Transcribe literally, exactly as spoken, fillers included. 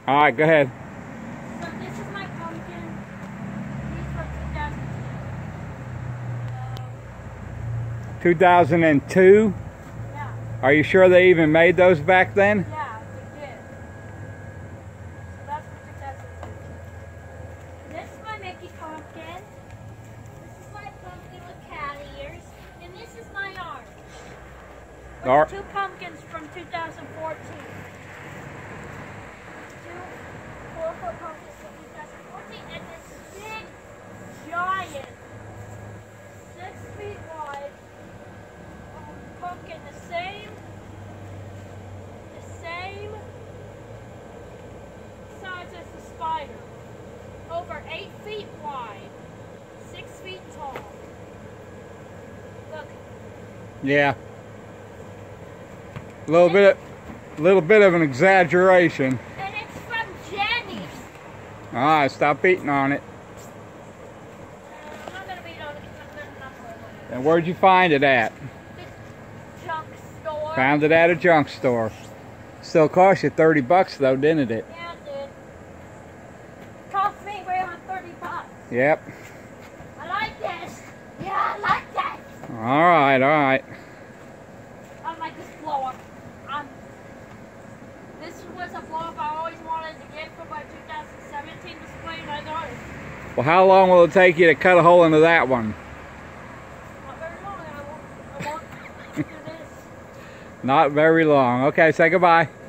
All right, go ahead. So this is my pumpkin. These from two thousand two. two thousand two? Yeah. Are you sure they even made those back then? Yeah, they did. So that's for two thousand two. This is my Mickey pumpkin. This is my pumpkin with cat ears. And this is my orange. All right. Two pumpkins from two thousand fourteen. Two four-foot pumpkins from two thousand fourteen. And this big, giant, six feet wide um, pumpkin. The same, the same size as the spider. Over eight feet wide, six feet tall. Look. Yeah. A little bit, a little bit of an exaggeration. And it's from Jenny's. All right, stop beating on it. Uh, I'm not gonna beat on it because there's nothing on it. And where'd you find it at? The junk store. Found it at a junk store. Still cost you thirty bucks though, didn't it? Yeah, it did. Cost me around thirty bucks. Yep. I like this. Yeah, I like that. All right, all right. I like this blow up. Um, this was a blow up I always wanted to get for my two thousand seventeen display, and I got it. Well, how long will it take you to cut a hole into that one? Not very long. I won't, I won't do this. Not very long. Okay, say goodbye.